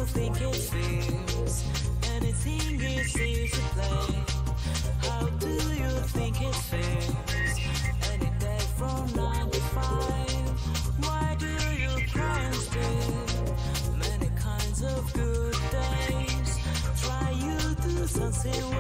think it feels? Anything is easy to play. How do you think it feels? Any day from 9 to 5. Why do you cry and steal? Many kinds of good days. Try you do something.